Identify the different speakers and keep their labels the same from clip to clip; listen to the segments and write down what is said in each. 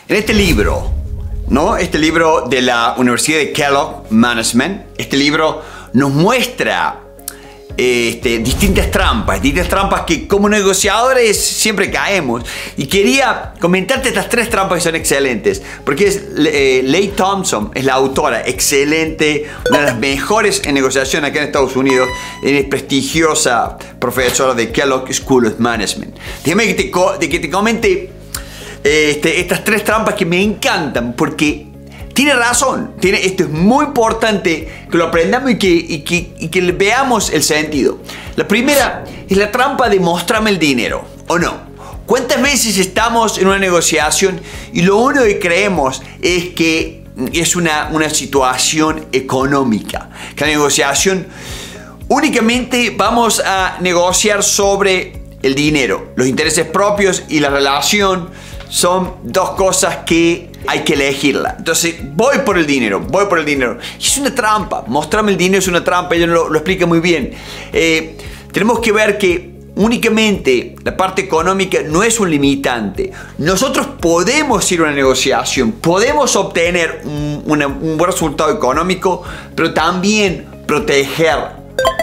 Speaker 1: En este libro, ¿no? Este libro de la Universidad de Kellogg Management, este libro nos muestra distintas trampas que como negociadores siempre caemos. Y quería comentarte estas 3 trampas que son excelentes, porque Leigh Thompson es la autora, excelente, una de las mejores en negociación acá en Estados Unidos, es prestigiosa profesora de Kellogg School of Management. Déjame que te comente estas 3 trampas que me encantan, porque tiene razón. Esto es muy importante que lo aprendamos y que le veamos el sentido. La primera es la trampa de mostrarme el dinero, ¿o no? ¿Cuántas veces estamos en una negociación y lo único que creemos es que es una situación económica? Que la negociación únicamente vamos a negociar sobre el dinero. Los intereses propios y la relación son 2 cosas que hay que elegirla. Entonces voy por el dinero. Y es una trampa. Mostrarme el dinero es una trampa. Ella lo explica muy bien. Tenemos que ver que únicamente la parte económica no es un limitante. Nosotros podemos ir a una negociación, podemos obtener un buen resultado económico, pero también proteger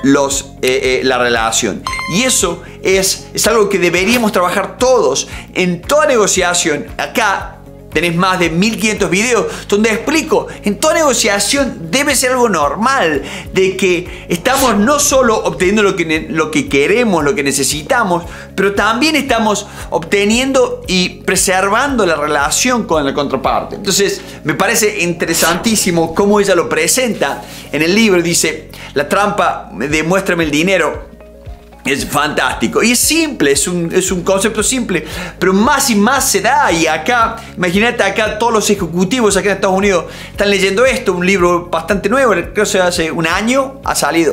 Speaker 1: la relación. Y eso es algo que deberíamos trabajar todos en toda negociación. Acá tenés más de 1500 videos donde explico, en toda negociación debe ser algo normal, de que estamos no solo obteniendo lo que queremos, lo que necesitamos, pero también estamos obteniendo y preservando la relación con la contraparte. Entonces me parece interesantísimo cómo ella lo presenta en el libro. Dice, la trampa de muéstrame el dinero es fantástico y es simple, es un concepto simple, pero más y más se da. Y acá, imagínate, acá todos los ejecutivos acá en Estados Unidos están leyendo esto, un libro bastante nuevo, creo que hace un año ha salido.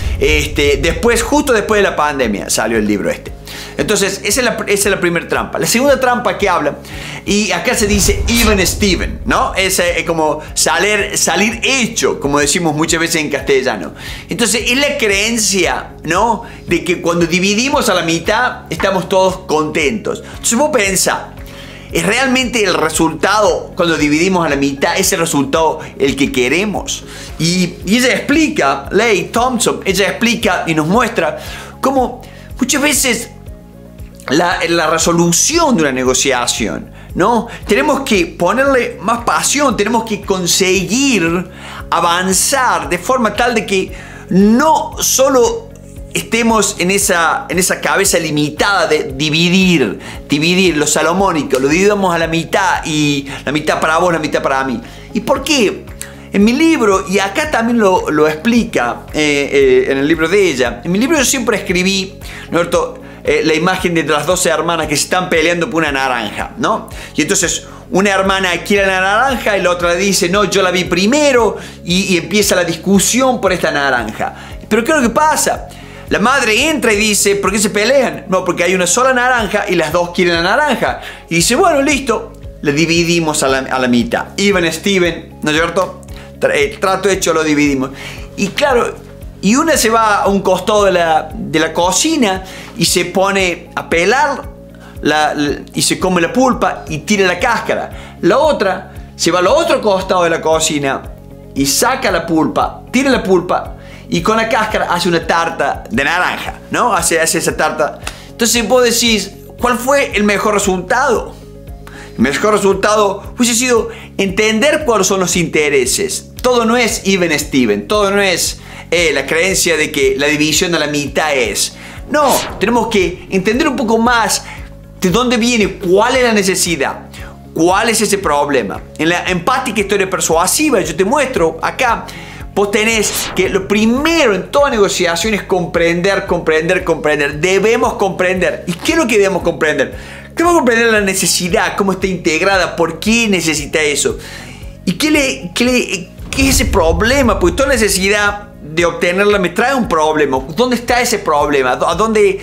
Speaker 1: Justo después de la pandemia salió el libro este. Entonces, esa es la primera trampa. La segunda trampa que habla, y acá se dice even Steven, ¿no? Es como salir hecho, como decimos muchas veces en castellano. Entonces, es la creencia, ¿no? De que cuando dividimos a la mitad, estamos todos contentos. Entonces, vos pensá, ¿es realmente el resultado cuando dividimos a la mitad, ese resultado el que queremos? Y ella explica, Leigh Thompson, ella explica y nos muestra cómo muchas veces la resolución de una negociación, ¿no? Tenemos que ponerle más pasión, tenemos que conseguir avanzar de forma tal de que no solo estemos en esa cabeza limitada de dividir lo salomónico, lo dividamos a la mitad y la mitad para vos, la mitad para mí. ¿Y por qué? En mi libro, y acá también lo explica en el libro de ella, en mi libro yo siempre escribí, ¿no es cierto?, la imagen de las 12 hermanas que se están peleando por una naranja, ¿no? Y entonces una hermana quiere la naranja y la otra dice, no, yo la vi primero, y empieza la discusión por esta naranja. Pero ¿qué es lo que pasa? La madre entra y dice, ¿por qué se pelean? No, porque hay una sola naranja y las 2 quieren la naranja. Y dice, bueno, listo, le dividimos a la mitad. Even Steven, ¿no es cierto? Trato hecho, lo dividimos. Y claro, y una se va a un costado de la cocina y se pone a pelar y se come la pulpa y tira la cáscara. La otra se va al otro costado de la cocina y saca la pulpa, tira la pulpa y con la cáscara hace una tarta de naranja, ¿no? Hace esa tarta. Entonces vos decís, ¿cuál fue el mejor resultado? El mejor resultado hubiese sido entender cuáles son los intereses. Todo no es even Steven, todo no es la creencia de que la división a la mitad es. No, tenemos que entender un poco más de dónde viene, cuál es la necesidad, cuál es ese problema. En la empática historia persuasiva yo te muestro acá, vos tenés que lo primero en toda negociación es comprender. Debemos comprender. ¿Y qué es lo que debemos comprender? Debemos comprender la necesidad, cómo está integrada, por qué necesita eso. ¿Y qué es ese problema? Porque toda necesidad de obtenerla me trae un problema. ¿Dónde está ese problema? ¿A dónde?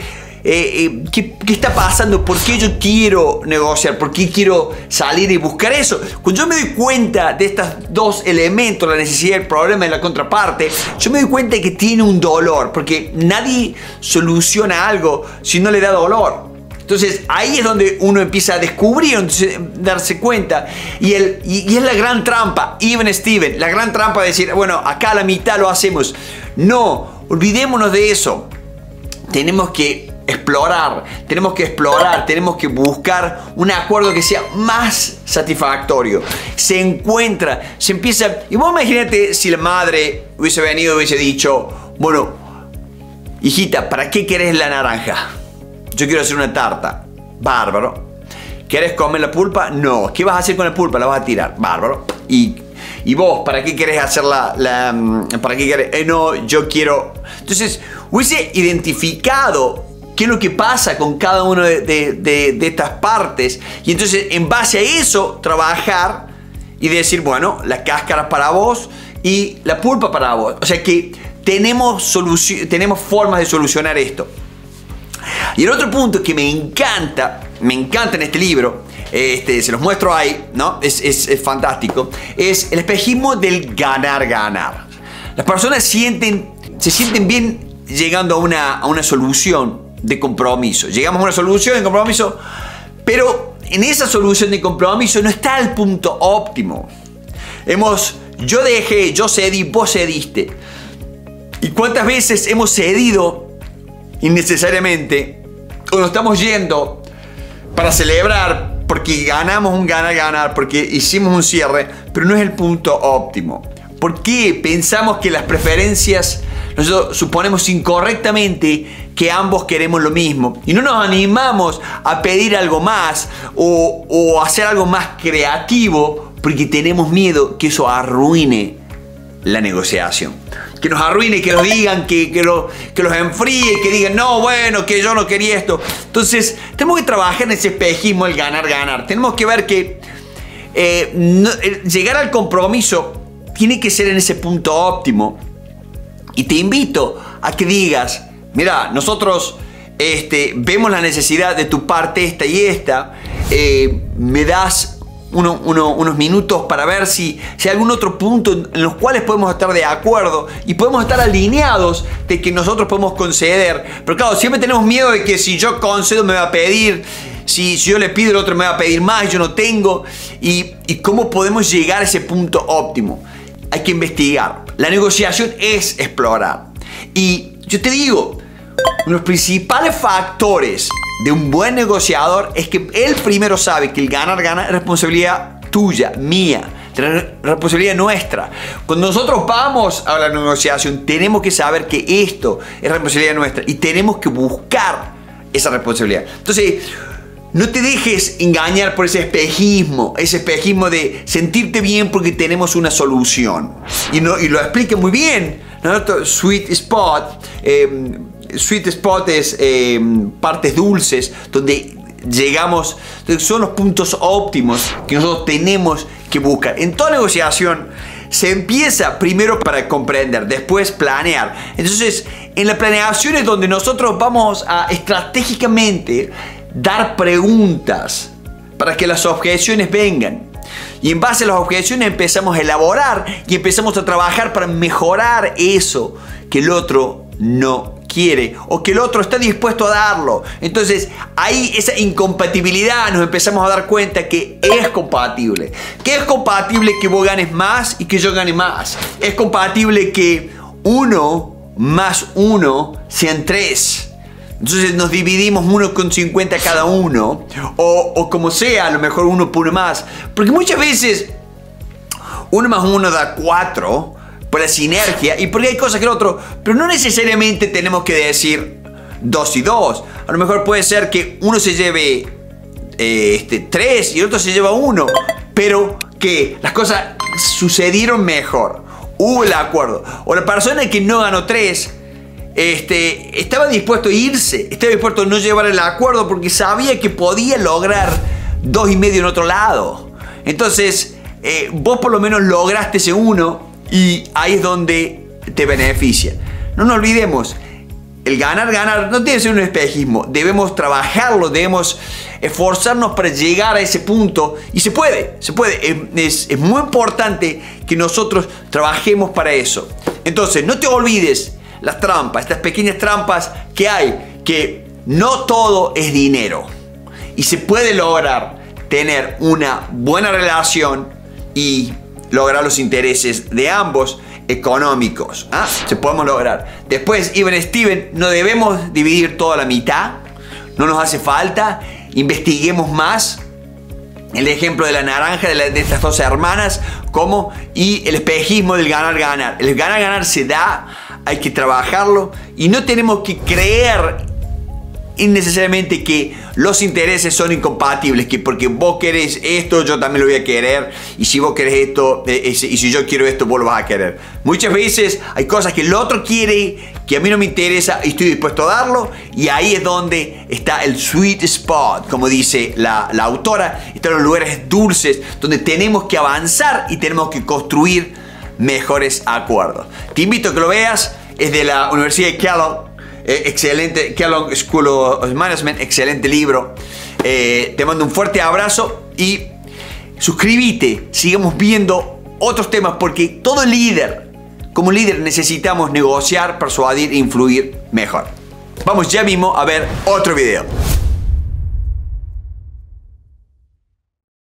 Speaker 1: ¿Qué está pasando? ¿Por qué yo quiero negociar? ¿Por qué quiero salir y buscar eso? Cuando yo me doy cuenta de estos 2 elementos, la necesidad y el problema de la contraparte, yo me doy cuenta de que tiene un dolor, porque nadie soluciona algo si no le da dolor. Entonces ahí es donde uno empieza a descubrir, darse cuenta. Y es la gran trampa, even Steven, la gran trampa de decir, bueno, acá a la mitad lo hacemos. No, olvidémonos de eso. Tenemos que explorar, tenemos que buscar un acuerdo que sea más satisfactorio. Se encuentra, se empieza. Y vos imagínate si la madre hubiese venido y hubiese dicho, bueno, hijita, ¿para qué querés la naranja? Yo quiero hacer una tarta. Bárbaro. ¿Querés comer la pulpa? No. ¿Qué vas a hacer con la pulpa? La vas a tirar. Bárbaro. ¿Y vos, para qué querés hacer para qué querés? No, yo quiero. Entonces, hubiese identificado qué es lo que pasa con cada una de estas partes. Y entonces, en base a eso, trabajar y decir, bueno, la cáscara para vos y la pulpa para vos. O sea que tenemos formas de solucionar esto. Y el otro punto que me encanta en este libro, se los muestro ahí, ¿no? Es fantástico, es el espejismo del ganar-ganar. Las personas se sienten bien llegando a una solución de compromiso. Llegamos a una solución de compromiso, pero en esa solución de compromiso no está el punto óptimo. Yo dejé, yo cedí, vos cediste. ¿Y cuántas veces hemos cedido innecesariamente o nos estamos yendo para celebrar porque ganamos un ganar-ganar, porque hicimos un cierre, pero no es el punto óptimo? ¿Por qué pensamos que las preferencias, nosotros suponemos incorrectamente que ambos queremos lo mismo y no nos animamos a pedir algo más o hacer algo más creativo porque tenemos miedo que eso arruine la negociación? Que nos arruine, que nos digan, que los enfríe, que digan, no, bueno, que yo no quería esto. Entonces, tenemos que trabajar en ese espejismo, el ganar-ganar. Tenemos que ver que llegar al compromiso tiene que ser en ese punto óptimo. Y te invito a que digas, mira, nosotros vemos la necesidad de tu parte esta y esta, me das unos minutos para ver si hay algún otro punto en los cuales podemos estar de acuerdo y podemos estar alineados de que nosotros podemos conceder. Pero claro, siempre tenemos miedo de que si yo concedo me va a pedir, si yo le pido el otro me va a pedir más, yo no tengo. ¿Y cómo podemos llegar a ese punto óptimo? Hay que investigar. La negociación es explorar. Y yo te digo, uno de los principales factores de un buen negociador es que él primero sabe que el ganar-ganar es responsabilidad tuya, mía, responsabilidad nuestra. Cuando nosotros vamos a la negociación, tenemos que saber que esto es responsabilidad nuestra y tenemos que buscar esa responsabilidad. Entonces, no te dejes engañar por ese espejismo de sentirte bien porque tenemos una solución. Y lo explica muy bien, ¿no? Sweet spot. Sweet spot es partes dulces, donde llegamos, son los puntos óptimos que nosotros tenemos que buscar. En toda negociación se empieza primero para comprender, después planear. Entonces, en la planeación es donde nosotros vamos a estratégicamente dar preguntas para que las objeciones vengan. Y en base a las objeciones empezamos a elaborar y empezamos a trabajar para mejorar eso que el otro no quiere o que el otro está dispuesto a darlo. Entonces ahí esa incompatibilidad nos empezamos a dar cuenta que es compatible. Que es compatible que vos ganes más y que yo gane más. Es compatible que 1 más 1 sean 3. Entonces nos dividimos 1,50 cada uno. O como sea, a lo mejor uno pone más. Porque muchas veces 1 más 1 da 4. Por la sinergia y porque hay cosas que el otro, pero no necesariamente tenemos que decir 2 y 2. A lo mejor puede ser que uno se lleve 3 y el otro se lleva 1, pero que las cosas sucedieron mejor, hubo el acuerdo. O la persona que no ganó 3 estaba dispuesto a irse, estaba dispuesto a no llevar el acuerdo porque sabía que podía lograr 2,5 en otro lado. Entonces vos por lo menos lograste ese 1 y ahí es donde te beneficia. No nos olvidemos, el ganar-ganar no debe ser un espejismo. Debemos trabajarlo, debemos esforzarnos para llegar a ese punto. Y se puede. Es muy importante que nosotros trabajemos para eso. Entonces, no te olvides las trampas, estas pequeñas trampas que hay, que no todo es dinero y se puede lograr tener una buena relación y lograr los intereses de ambos económicos. Se podemos lograr. Después, Even Steven, no debemos dividir toda la mitad, no nos hace falta, investiguemos más. El ejemplo de la naranja de estas dos hermanas, y el espejismo del ganar-ganar. El ganar-ganar se da, hay que trabajarlo y no tenemos que creer innecesariamente que los intereses son incompatibles, que porque vos querés esto, yo también lo voy a querer, y si vos querés esto, y si yo quiero esto, vos lo vas a querer. Muchas veces hay cosas que el otro quiere, que a mí no me interesa y estoy dispuesto a darlo, y ahí es donde está el sweet spot, como dice la autora. Están los lugares dulces donde tenemos que avanzar y tenemos que construir mejores acuerdos. Te invito a que lo veas, es de la Universidad de Kellogg. Excelente, Kellogg School of Management, excelente libro. Te mando un fuerte abrazo y suscríbete, sigamos viendo otros temas, porque todo líder, como líder, necesitamos negociar, persuadir e influir mejor. Vamos ya mismo a ver otro video.